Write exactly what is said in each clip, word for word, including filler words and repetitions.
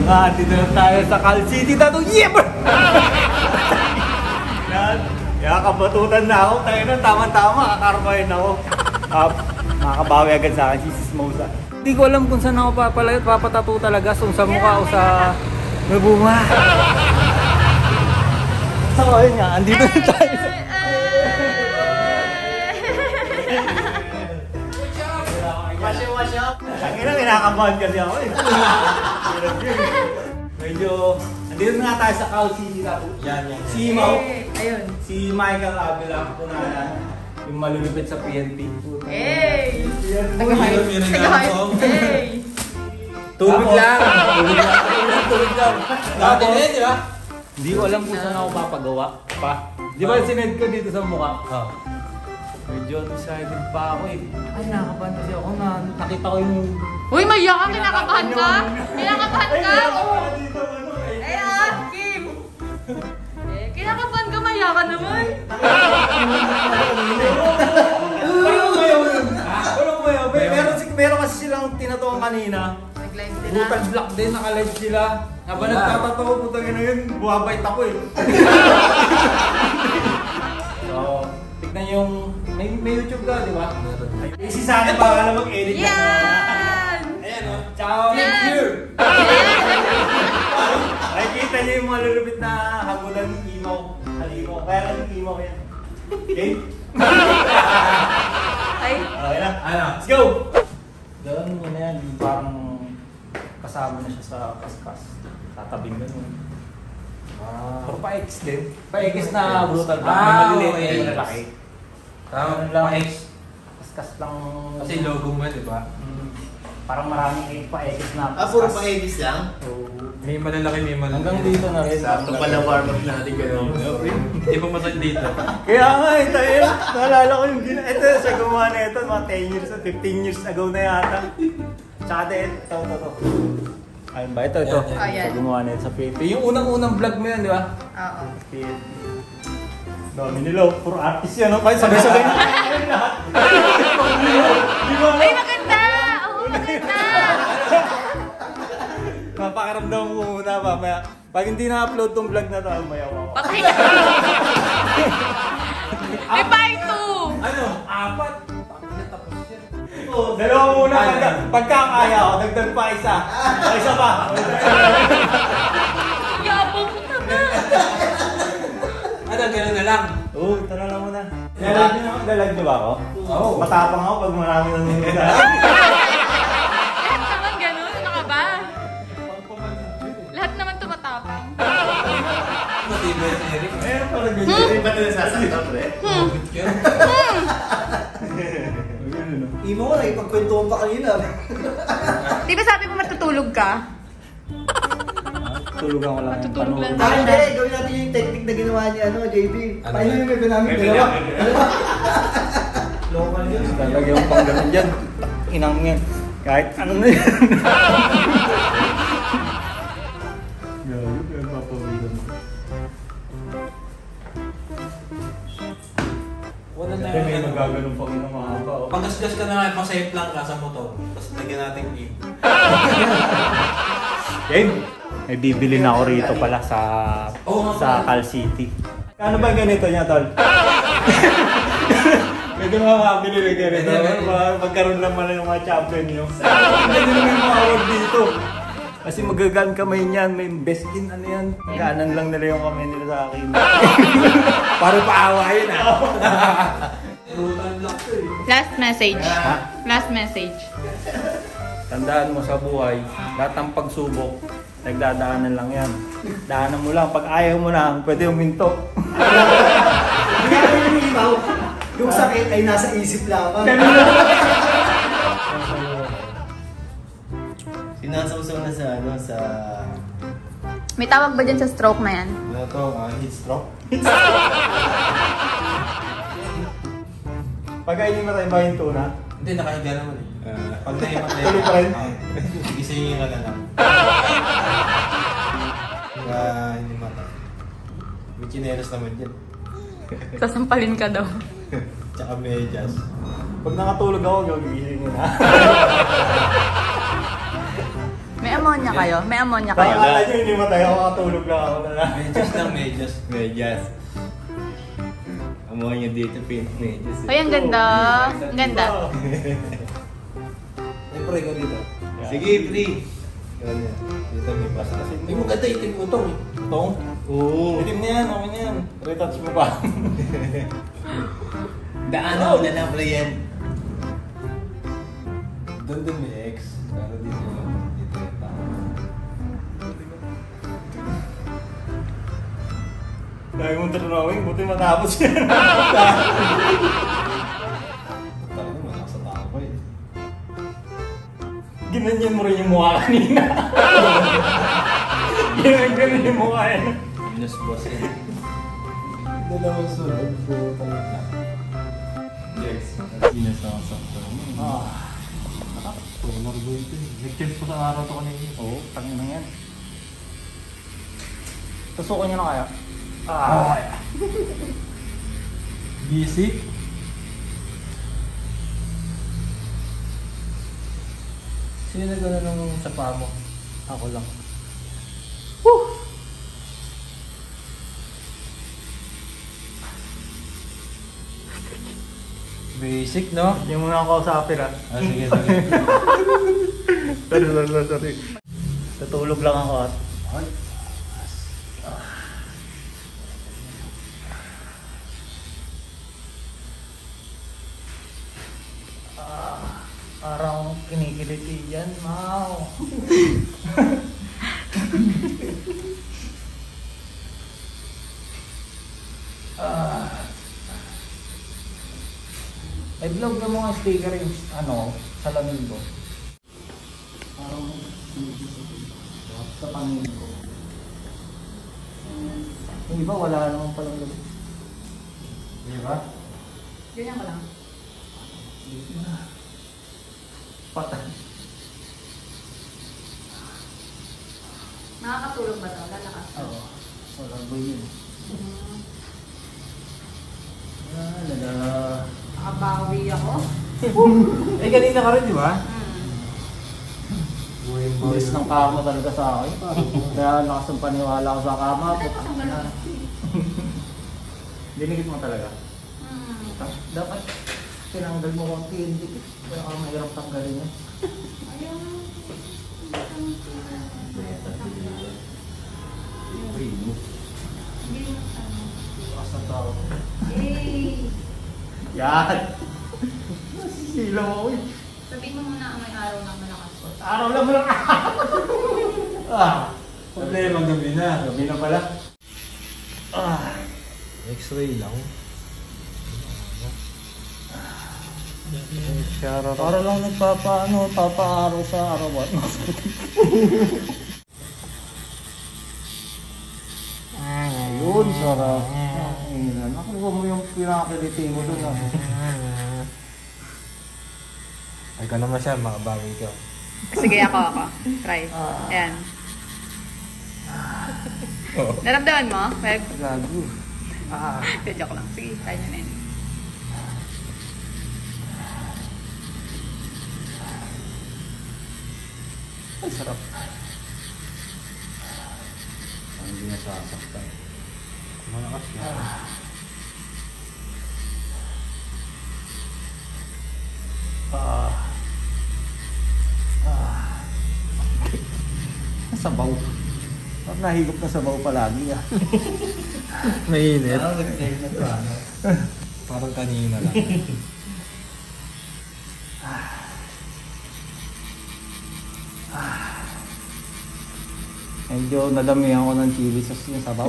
Ah, dito na tayo sa Cal City na to. Yeah, bro! Kaya kabatutan na ako. Tayo na, tama-tama. Kakarmahin ako. Uh, makakabawi agad sa akin si Sis Mosa. Hindi ko alam kung saan ako papatato talaga. Kung sa mukha o sa may bunga. So, ayun nga. Andito na tayo. Wash up! Ang ina, kinakabahan kasi ako eh. Medyo, andito na nga tayo sa Cal City na po. Yan, yan. Si Mau. Ayun. Si Michael Avila po na yung malulupit sa P N P. Hey! Tagahayop. Tagahayop. Hey! Tubig lang! Tubig lang! Tubig lang! Dati din, di ba? Hindi ko alam kung saan ako papagawa pa. Di ba sinend ko dito sa mukha? Oo. Medyo decided pa ako eh. Ay, nakakabahan kasi ako na nakita ko yung... Uy, maya ka! Kinakabahan ka? Kinakabahan ka? Oo! dito ano eh. Ay, ah! Kim! Eh, kinakabahan ka, maya ka naman! Walang mayaw yun! Walang mayaw. Meron, meron kasi silang tinatawang kanina. Nag-live sila. Brutal Black din, naka-live sila. Habang nagtatatawa, putang ina yun, buwabait ako eh. So, tignan yung... May, may YouTube ka, di ba? Eh, si Sana pa alam mag-edit Yan! Ayan o. Tsaka Yan! here! Nakikita niyo yung malulupit na hagulan ng imaw. Halimaw. Kaya lang yung imaw yan. Okay? Ay! Okay na. Ano? Let's go! Gawin mo na yan. Parang kasama na siya sa kaskas. Tatabing ganun. Wow. Pero pa-X din. Pa-X na brutal ba? Ah, May maliliit, okay. may malaki. Tama Ano lang, X. kaskas lang. Kasi logo mo, di ba? Mm, parang maraming pa-X na. Ah, puro pa-edis lang? So, May malalaki, may malalaki. hanggang dito na rin. Sakto pala warm-up natin gano'n. Hindi pa masal dito. Kaya nga eh, tayo. Naalala ko yung gina... Ito, siya gumawa na ito. Mga ten years, fifteen years ago na yata. Tsaka din, ito, ito, ito. Ayun ba? Ito, ito. Yan, yan. Oh, yan. Siya gumawa na ito sa P N P. Yung unang-unang vlog mo yan, di ba? Oo. P N P. Dami nila, puro artist yan. Kaya sabay-sabay na kayo lahat. Di ba? Ay, maganda! Oo, maganda! Mapakaramdam ko muna mamaya. Pag hindi na-upload tong vlog na to, mayaw ako. Patay ka! May part two! Ano? Apat. Dalawa muna. Pagka, pagkakaya ako, dagdag pa isa. O, isa pa. Yabang mo na! Ano, gano'n na lang. Oo, ito na lang muna. Dalag niyo ako? Dalag niyo ba ako? Oo. Matapang ako pag marami nanonood sa Lahat naman ganun, ano ka ba? Lahat naman tumatapang. Matibay si Eric. Eh, parang Hindi ganyan. ba ito nasasaktan, pre? Hmm. Yan. Imo ko, nakipagkwentuhan pa kanina. Di ba sabi mo matutulog ka? Tulugan ko lang. Matutulog lang. Ah, hindi. Gawin natin yung technique na ginawa ni ano, J B. Ano? Paano yung bebe namin? Dalawa. Dalawa. Local yun. Talaga yung pang ganun dyan. Inang yan. Kahit ano na yan. Gawin, kaya papawilan mo. Wala na Kasi may yung ano. nagaganon pang inang mahaba. oh. Pagkasgas ka na nga, pang-safe lang ka sa motor. Tapos lagyan natin game. Game? May bibili na ako rito pala sa Oo nga sa pala. Cal City. Ano ba ganito niya, tol? Pwede mga makabili na ganito. Pwede, pwede. Mga- Magkaroon lang man ng mga champion nyo. Pwede naman yung mga award dito. Kasi magagaan kamay niyan, may best in ano yan. Ganan lang nila yung kamay nila sa akin. Para paawayin ah. Brutal block to eh. Last message. Ha? Last message. Tandaan mo sa buhay, lahat ng pagsubok, nagdadaanan lang yan. Daanan mo lang. Pag ayaw mo na, pwede huminto. Hindi ka yung imaw. Yung sakit ay nasa isip lamang. Sinasawsaw na sa ano, sa... May tawag ba dyan sa stroke na yan? Ano to? Uh, heat stroke? Pag hindi mo tayo ba yung tuna? Hindi, nakahiga naman eh. Uh, Pag nahimat na Tuloy pa rin? Gisingin ka na lang. Kaya hindi mata. May chinelas naman dyan. Sasampalin ka daw. Tsaka medyas. Pag nakatulog ako, gagising na. May ammonia kayo? May ammonia kayo? Akala nyo hindi matay ako, katulog lang ako na lang. Medyas lang, medyas. Medyas. Amoy niya dito, pink medyas. Ay, ang ganda. Ang ganda. Ay, pre, ikaw dito. Sige, free. Ganyan. Dito may pasta. Ay, maganda itim mo itong eh. Itong? Oo. Itim na yan, okay na yan. Retouch mo pa. Daanan mo na lang, pre, yan. Doon din may X. Pero dito yun. Dito yung tao. Dahil mong drawing, buti matapos yan. Tayo mo, nasa tao ko eh. Ginanyan mo rin yung mukha kanina. Ginanyan yung mukha yan. Minus boss yan. Dalawang sunod, puro talaga. Yes. Minus na ang sakto. Ah. Tonor ko ito eh. Nag-change ko sa araw to kanina. Oo, tangin na yan. Tusukan nyo na kaya? Ah. Busy? Sino na gano'n nung sa paa mo? Ako lang. Basic, no? Hindi mo na ako kausapin ah. Ah, sige, sige. Sorry, sorry, sorry, sorry. Tutulog lang ako at... Ay. Ah, parang kinikiliti yan, Mau. Ah. Ay, vlog na mga sticker yung ano, salamin ko. Parang sa pangin ko. Yung iba wala naman palang gabi. Di ba? Ganyan ka lang. Patay. Nakakatulog ba ito? Lalakas ka? Oo. Walang boy yun. Hmm. Ah, lala. Nakabawi ako. Eh, kanina ka rin, di ba? Hmm. Bilis ng kama talaga sa akin. Kaya nakasang paniwala ko sa kama. Putang ina. Dinigit mo talaga. Hmm. Dapat tinanggal mo konti yung dikit. Kaya ka mahirap tanggalin yan. Ayun. Asa tao. Eh. Yan! Sila mo eh. Sabihin mo muna ang may araw ng malakas ko. Araw lang mo lang. Ah! Problema ang gabi na. Gabi na pala. Ah! X-ray lang. Shoutout. Para lang nagpapaano, papaaraw sa arawan. Ayun, sarap. Ayun, nakuha mo yung pinakakiliti mo doon. Ay ka naman siya, makabawi ka. Sige, ako, ako. Try. Ayan. Naramdaman mo, Peg? Gago. Ah. Joke lang. Sige, try nyo na yun. Ay, sarap. Ang hindi nasasaktan. Malakas na. Ah. Ah. Sabaw. Parang nahigop na sabaw palagi ah. Mainit. Parang nag-take na to, ano? Parang kanina lang. Medyo nadamihan ko ng chili sauce yung sabaw.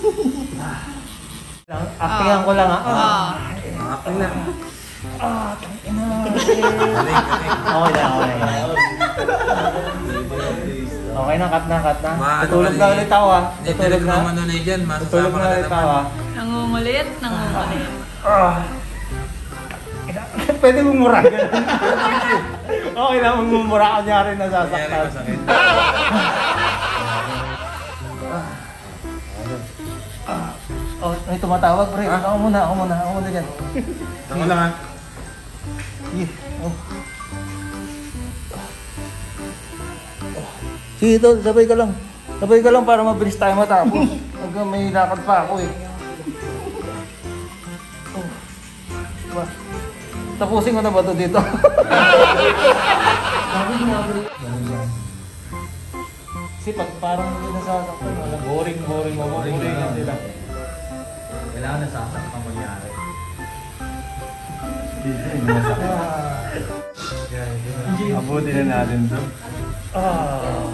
Actingan ko lang ah. Ah. Makapal na. Ah, tangina. Galing, galing. Okay na, okay na. Okay na, cut na, cut na. Ma- Tutulog ano na ba, ulit ako ah. Hindi, Tutulog talaga na. naman nun eh dyan. Tutulog Masasama na ka na ulit ako naman. ah. Nangungulit, nangungulit. Ah. Pwede mong mura ganun. Okay na, mumura ka niya rin Kanyari nasasaktan. masakit. Oh, may tumatawag, pre. Ako muna, ako muna, ako muna dyan. Ako lang ah. Yeah. Oh. Sige tol, sabay ka lang. Sabay ka lang para mabilis tayo matapos. Hanggang may lakad pa ako eh. Oh. Diba? Tapusin ko na ba ito dito? Kasi pag parang hindi nasasaktan, wala boring, boring, boring, boring na sila. Kailangan nasasaktan kang mangyari. Abutin na natin ito. Ah.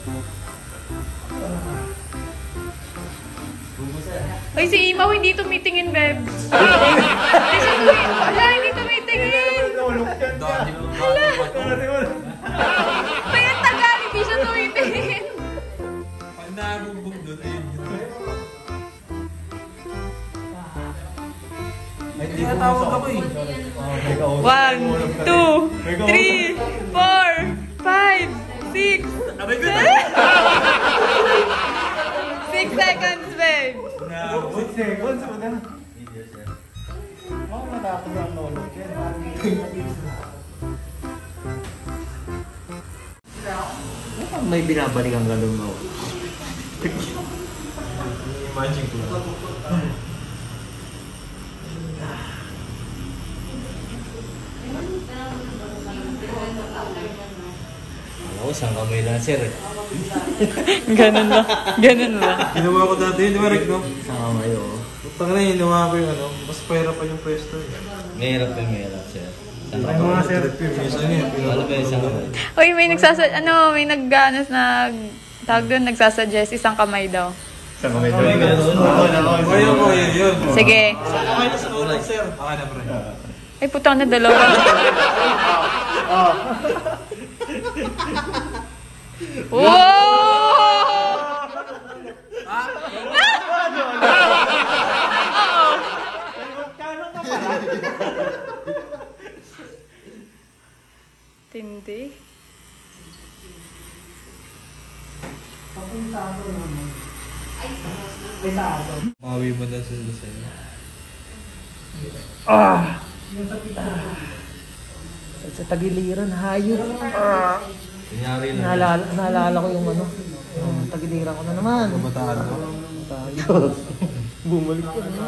Ay, si Imaw hindi tumitingin, Beb. Hindi siya tumitingin. Wala, hindi tumitingin. Hala. May ang tagal, hindi siya tumitingin. Pag nabugbog doon, ayun yun. Hindi ka tawag ako eh. One, two, three, four, five, six, six seconds, babe. six seconds mo na. Baka matapos ang lolo. May binabalik ang galong mo. Imagine ko lang. Oo, saan kamay lang sir eh. Ganun ba? Ganun ba? Ginawa ko dati yun, di ba Rick, no? Saan kamay oo. Putang na, ginawa ko yung ano, mas pera pa yung pwesto eh. Mahirap yung mahirap sir. Saan Ay, mga sir, minsan yun. Wala ba yung saan kamay? Uy, may nagsasa... Ano, may nag-anas na... Tawag doon, nagsasuggest isang kamay daw. Saan kamay doon? Oo, Ayun ko, yun, yun. Sige. Okay na sa tulog, sir. Baka na, bro. Ay, putang na dalawa. Wow! Tindi. Mawi mo na sila sa'yo. Ah! Sa tagiliran, hayop. Ah! Kunyari lang. Naalala, naalala ko yung ano, yung tagiliran ko na naman. Mataan ko. Tayo. Bumalik ko na.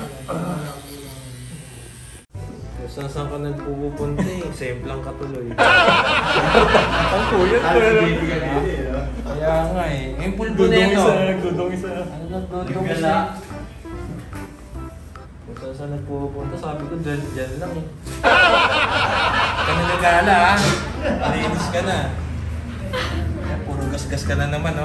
Kung saan ka nagpupunta eh, save lang ka tuloy. Ang kuya, kuya lang. Kaya nga eh, yung pulbo na yun. Nagdudong isa. Ano nagdodong isa? Kung saan saan nagpupunta, sabi ko dyan, dyan lang eh. Ka na nagala ha, malinis ka na. Puro gas-gas ka na naman oh.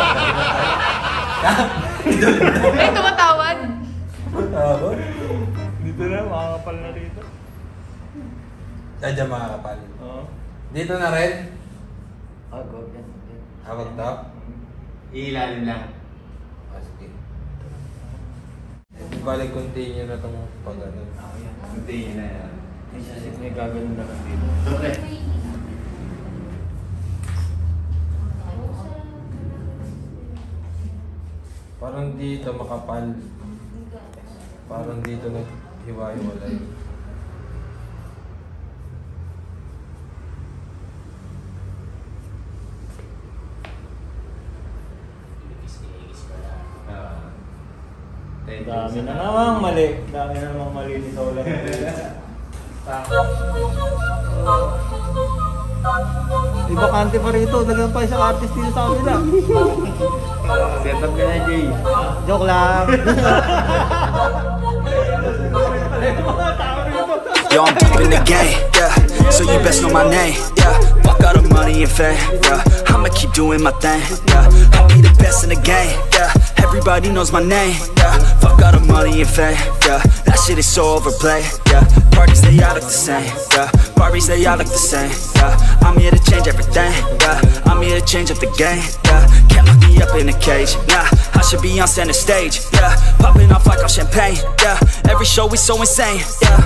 Ay, tumatawad. Tawag? Dito na, makakapal na rito. Dadya makakapal. Oo. Dito na rin? Ah, go. Yan. Hawag daw? Iilalim lang. Ah, sige. Balik continue na itong pag-ano. Hindi yun na yan. May sasip may gagawin na lang dito. Okay. Parang dito makapal. Parang dito naghiwa-hiwalay. Dami na namang mali. Dami na namang mali ni Sola. Di bakante pa rito. Naging pa isang artist dito sa kanila. Set up ka na, Jay. Joke lang. Yo, I'm deep in the game, yeah, so you best know my name, yeah. Fuck all the money and fame, yeah. I'ma keep doing my thing, yeah. I'll be the best in the game, yeah. Everybody knows my name, yeah. Fuck all the money and fame, yeah. That shit is so overplayed, yeah. Parties they all look the same, yeah. Barbies they all look the same, yeah. I'm here to change everything, yeah. I'm here to change up the game, yeah. Can't lock me up in a cage, nah. I should be on center stage, yeah. Popping off like I'm champagne, yeah. Every show is so insane, yeah.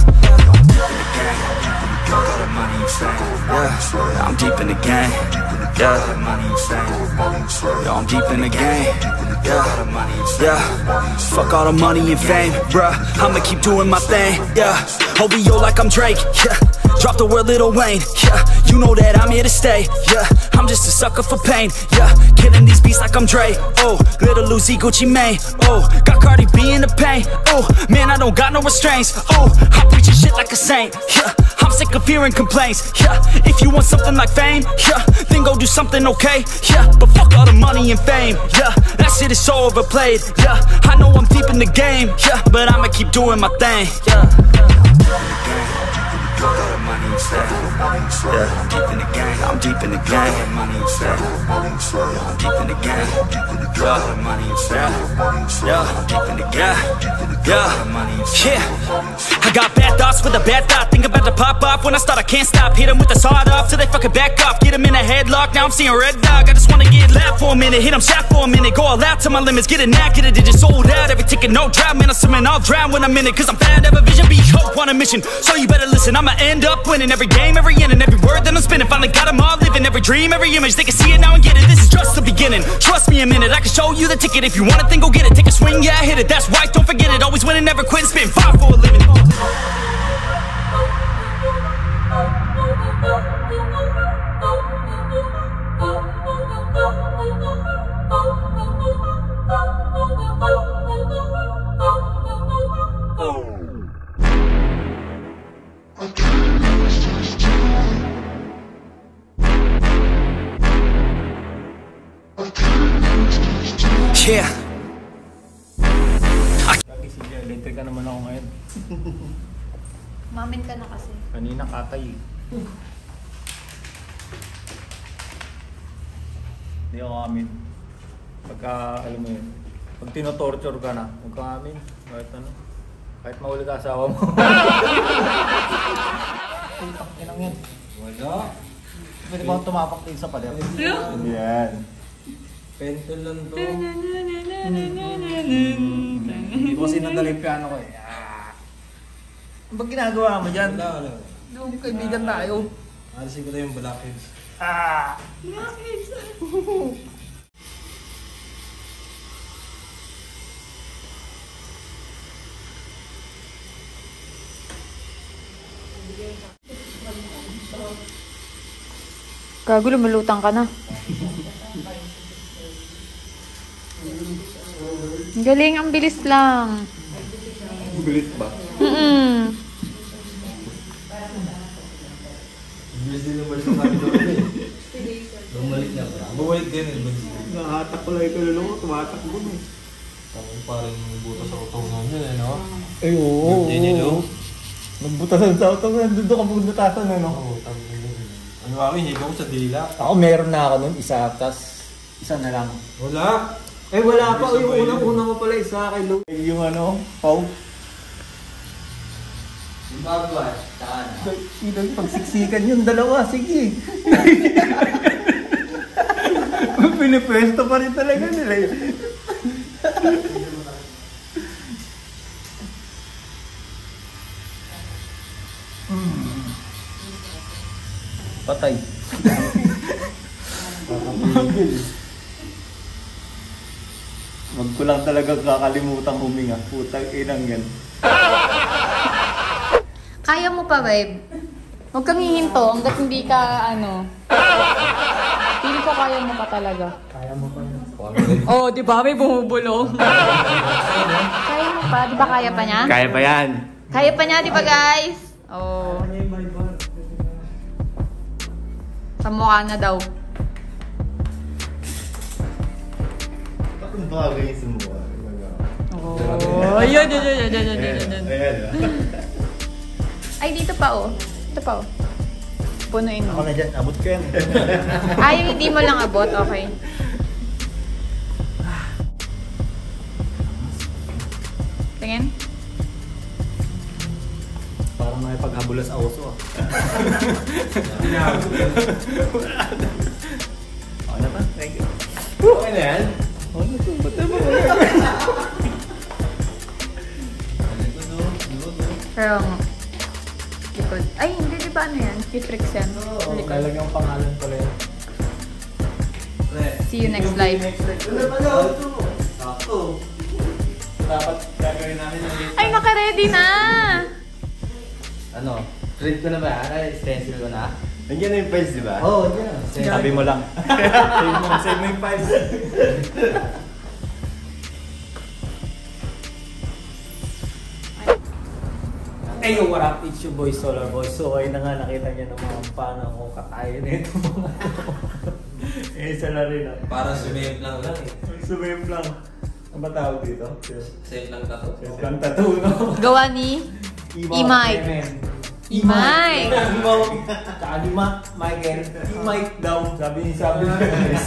Yeah, I'm deep in the game. Yeah, yo, I'm deep in the game. Yeah, yeah. Fuck all the money and fame, bruh. I'ma keep doing my thing. Yeah, O V O like I'm Drake. Yeah. Drop the word Lil Wayne, yeah. You know that I'm here to stay, yeah. I'm just a sucker for pain, yeah. Killing these beats like I'm Dre, oh. Little Uzi, Gucci Mane, oh. Got Cardi B in the pain, oh. Man, I don't got no restraints, oh. I preach your shit like a saint, yeah. I'm sick of hearing complaints, yeah. If you want something like fame, yeah, then go do something okay, yeah. But fuck all the money and fame, yeah. That shit is so overplayed, yeah. I know I'm deep in the game, yeah. But I'ma keep doing my thing, yeah. Yeah, I'm deep in the game, I'm deep in the game. Money and fame, I'm deep in the game. Yeah, money and fame. Yeah, I'm deep in the game. Yeah, money and fame. Yeah, I got bad thoughts with a bad thought. Think about to pop off when I start, I can't stop. Hit them with the sawed off till they fucking back off. Get them in a headlock, now I'm seeing red dog. I just wanna get loud for a minute, hit them shot for a minute. Go all out to my limits, get it now, get it, digit sold out. Every ticket, no drought, man, I'm swimming, I'll drown when I'm in it. Cause I'm fat, have a vision, be hope on a mission. So you better listen, I'ma end up winning every game, every inning, every word that I'm spinning. Finally got them all living, every dream, every image. They can see it now and get it, this is just the beginning. Trust me a minute, I can show you the ticket. If you want it, then go get it. Take a swing, yeah, hit it, that's right, don't forget it. Always winning, never quitting, spitting fire for a living. Yeah. Lagi si Jay, electric ka naman ako ngayon. Mamin ka na kasi. Kanina katay. Hindi ako amin. Pagka, alam mo yun, pag tinotorture ka na, huwag ka amin. Kahit ano, kahit mahuli ka asawa mo. Puntang inang yan. Wala. Pwede ba akong tumapak din sa pader? Yan. Pentel lang to. Hindi ko sinadala yung piano ko eh. Ah. Ano ba ginagawa mo dyan? Wala, wala. Hindi, kaibigan tayo. Alisin ko na yung blackheads. Ah! Gago, lumulutang ka na. Galing, ang bilis lang. Bilis ba? Mm-mm. Bilis din naman sa kami doon eh. Bumalik na ba? Bumalik din eh. Nakahatak ko lang yung kalulong ko, tumatak mo eh. Parang butas sa utongan yun eh, no? Ay, oo. Hindi nilo. Nagbutasan sa auto, nandun ka bumutasan ano? Oo, tama yun. Ano ako, higaw ko sa dila. Ako meron na ako nun, isa, tas isa na lang. Wala! Eh wala pa, Isa yung pa yun. unang-unang ko pala isa kay Lou. Yung ano, Pau. Yung bago ba? Saan? Ilang pagsiksikan yung dalawa, sige. Pinipwesto pa rin talaga nila yun. Patay. Wag ko lang talaga kakalimutan huminga. Putang inang yan. Kaya mo pa, babe. Huwag kang hihinto hanggat hindi ka, ano. Feeling ko kaya mo pa talaga. Kaya mo pa yun. Oh, di ba? May bumubulong. Kaya mo pa? Di ba kaya pa niya? Kaya pa yan. Kaya pa niya, di ba, guys? Oh. Sa mukha na daw. Bakit bagay sa mukha? Oh, yun, yun, yun, yun, yun, yun, yun, yun. Ayan. Ay, dito pa, oh. Ito pa, oh. Punuin Ako mo. na dyan, abot ko yan. Ay, yung hindi mo lang abot, okay. Tingin? Parang may paghabula sa oso ah. Okay na ba? Thank you. Okay na yan? Okay na to. Ba't naman wala? Pero, likod. Ay, hindi, di ba ano yan? Citrix yan. Sa likod. Talagang yung pangalan pala yun. See you next live. Ako. Dapat gagawin namin yung Ay, naka-ready na! Ano? Trade ko na ba? Ano, stencil ko na? Nandiyan na yung files, di ba? Oo, oh, yan. Sabi mo lang. Save mo, save mo yung files. Hey, yo, what up? It's your boy Solar Boy. So, ayun na nga, nakita niya ng mga paano ko katayo na ito mga to. Eh, isa na rin ah. Para sumip lang lang eh. Sumip lang. Ano ba tawag dito? Safe lang tato. Save lang tattoo, no? Gawa ni E-Mike. E-Mike. Imaw. Tsaka ni Ma, Michael. E-Mike daw. Sabi ni sabi ni guys.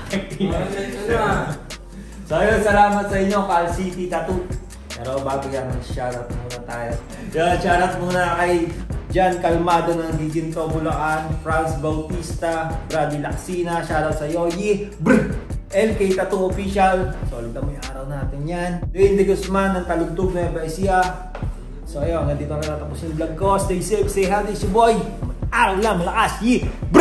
So, ayun, salamat sa inyo, Cal City Tattoo. Pero bago yan, shoutout muna tayo. Yan, shoutout muna kay Jan Calmado ng Giginto, Bulacan, Franz Bautista, Brady Laxina, shoutout sa Yoyi, Brr! L K Tattoo Official, solid mo yung araw natin yan. Dwayne De Guzman ng Talugtog na Ebaisia. So ayun, hanggang dito na natapos yung vlog ko. Stay safe, stay healthy, si boy. Araw lang, malakas, yi! Brr!